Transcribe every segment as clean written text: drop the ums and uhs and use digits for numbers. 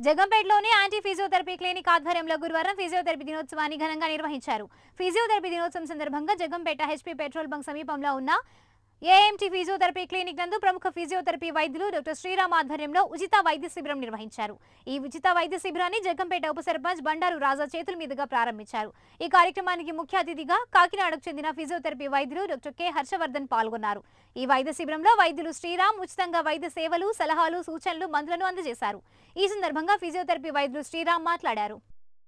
జగంపేటలోని anti physiotherapy clinic ఆధ్వర్యంలో గురువారం physiotherapy దినోత్సవాన్ని ఘనంగా నిర్వహించారు. ఫిజియోథెరపీ దినోత్సవం సందర్భంగా జగంపేట హెచ్పీ పెట్రోల్ బంక్ సమీపంలో ఉన్న ఏఎంటీ ఫిజియోథెరపీ క్లినిక్ నందు ప్రముఖ ఫిజియోథెరపీ వైద్యులు డాక్టర్ శ్రీరామ్ ఆధ్వర్యంలో ఉచిత వైద్య శిబిరం నిర్వహించారు. ఈ ఉచిత వైద్య శిబిరాన్ని జగంపేట ఉప సర్పంచ్ బండారు రాజా చేతుల మీదుగా ప్రారంభించారు. ఈ కార్యక్రమానికి ముఖ్య అతిథిగా కాకినాడకు చెందిన ఫిజియోథెరపీ వైద్యులు డాక్టర్ కె హర్షవర్ధన్ పాల్గొన్నారు. ఈ వైద్య శిబిరంలో వైద్యులు శ్రీరామ్ ఉచితంగా వైద్య సేవలు, సలహాలు, సూచనలు, మందులను అందజేశారు. ఈ సందర్భంగా ఫిజియోథెరపీ వైద్యులు శ్రీరామ్ మాట్లాడారు.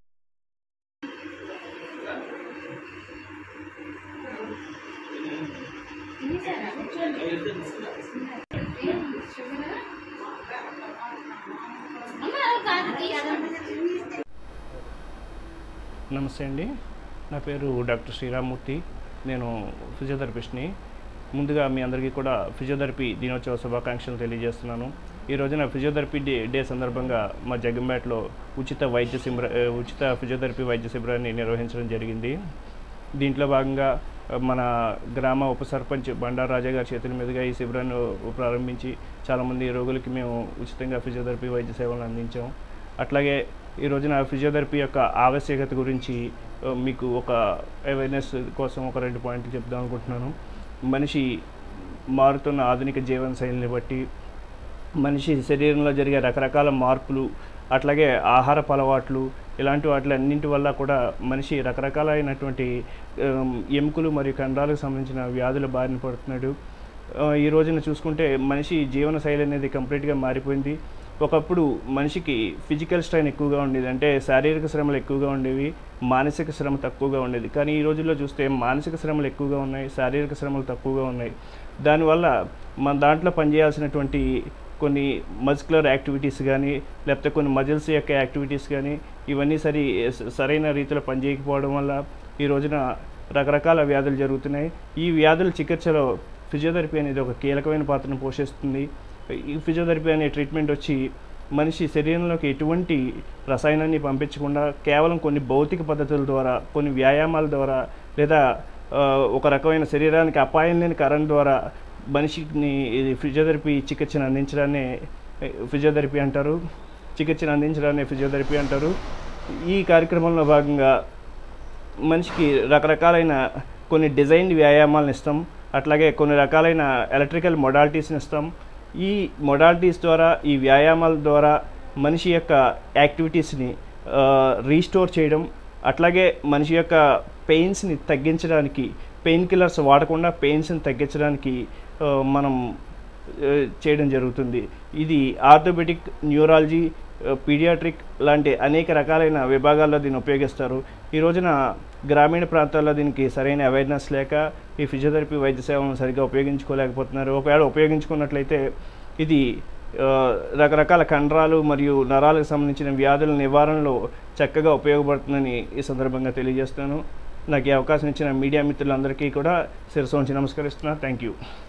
నమస్తే అండి, నా పేరు డాక్టర్ శ్రీరామ్మూర్తి. నేను ఫిజియోథెరపిస్ట్ని. ముందుగా మీ అందరికీ కూడా ఫిజియోథెరపీ దినోత్సవ శుభాకాంక్షలు తెలియజేస్తున్నాను. ఈ రోజున ఫిజియోథెరపీ డే సందర్భంగా మా జగంపేటలో ఉచిత ఫిజియోథెరపీ వైద్య శిబిరాన్ని నిర్వహించడం జరిగింది. దీంట్లో భాగంగా మన గ్రామ ఉప సర్పంచ్ బండారు రాజా గారి చేతుల మీదుగా ఈ శిబిరాన్ని ప్రారంభించి చాలామంది రోగులకి మేము ఉచితంగా ఫిజియోథెరపీ వైద్య సేవలను అందించాం. అట్లాగే ఈ రోజున ఫిజియోథెరపీ యొక్క ఆవశ్యకత గురించి మీకు ఒక అవేర్నెస్ కోసం ఒక 2 పాయింట్లు చెప్దాం అనుకుంటున్నాను. మనిషి మారుతున్న ఆధునిక జీవన శైలిని బట్టి మనిషి శరీరంలో జరిగే రకరకాల మార్పులు, అట్లాగే ఆహారపు అలవాట్లు, ఇలాంటి వాటిలన్నింటి వల్ల కూడా మనిషి రకరకాలైనటువంటి ఎముకలు మరియు కండరాలకు సంబంధించిన వ్యాధుల బారిన పడుతున్నాడు. ఈ రోజున చూసుకుంటే మనిషి జీవన శైలి అనేది కంప్లీట్గా మారిపోయింది. ఒకప్పుడు మనిషికి ఫిజికల్ స్ట్రెయిన్ ఎక్కువగా ఉండేది, అంటే శారీరక శ్రమలు ఎక్కువగా ఉండేవి, మానసిక శ్రమ తక్కువగా ఉండేది. కానీ ఈ రోజుల్లో చూస్తే మానసిక శ్రమలు ఎక్కువగా ఉన్నాయి, శారీరక శ్రమలు తక్కువగా ఉన్నాయి. దానివల్ల మన దాంట్లో పనిచేయాల్సినటువంటి కొన్ని మస్కులర్ యాక్టివిటీస్ కానీ, లేకపోతే కొన్ని మజిల్స్ యొక్క యాక్టివిటీస్ కానీ ఇవన్నీ సరైన రీతిలో పనిచేయకపోవడం వల్ల ఈ రోజున రకరకాల వ్యాధులు జరుగుతున్నాయి. ఈ వ్యాధుల చికిత్సలో ఫిజియోథెరపీ అనేది ఒక కీలకమైన పాత్రను పోషిస్తుంది. ఈ ఫిజియోథెరపీ అనే ట్రీట్మెంట్ వచ్చి మనిషి శరీరంలోకి ఎటువంటి రసాయనాన్ని పంపించకుండా కేవలం కొన్ని భౌతిక పద్ధతుల ద్వారా, కొన్ని వ్యాయామాల ద్వారా, లేదా ఒక రకమైన శరీరానికి అపాయం లేని కరెంట్ ద్వారా మనిషిని ఫిజియోథెరపీ చికిత్సను అందించడాన్ని ఫిజియోథెరపీ అంటారు. ఈ కార్యక్రమంలో భాగంగా మనిషికి రకరకాలైన కొన్ని డిజైన్ వ్యాయామాలను ఇస్తాం, అట్లాగే కొన్ని రకాలైన ఎలక్ట్రికల్ మొడాలిటీస్ని ఇస్తాం. ఈ మొడాలిటీస్ ద్వారా, ఈ వ్యాయామాల ద్వారా మనిషి యొక్క యాక్టివిటీస్ని రీస్టోర్ చేయడం, అట్లాగే మనిషి యొక్క పెయిన్స్ని తగ్గించడానికి, పెయిన్ కిల్లర్స్ వాడకుండా పెయిన్స్ని తగ్గించడానికి మనం చేయడం జరుగుతుంది. ఇది ఆర్థోపెడిక్, న్యూరాలజీ, పీడియాట్రిక్ లాంటి అనేక రకాలైన విభాగాల్లో దీన్ని ఉపయోగిస్తారు. ఈ రోజున గ్రామీణ ప్రాంతాల్లో దీనికి సరైన అవేర్నెస్ లేక ఈ ఫిజియోథెరపీ వైద్య సేవలను సరిగ్గా ఉపయోగించుకోలేకపోతున్నారు. ఒకవేళ ఉపయోగించుకున్నట్లయితే ఇది రకరకాల కండరాలు మరియు నరాలకు సంబంధించిన వ్యాధుల నివారణలో చక్కగా ఉపయోగపడుతుందని ఈ సందర్భంగా తెలియజేస్తాను. నాకు ఈ అవకాశం ఇచ్చిన మీడియా మిత్రులందరికీ కూడా శిరస్సు వంచి నమస్కరిస్తున్నాను. Thank you.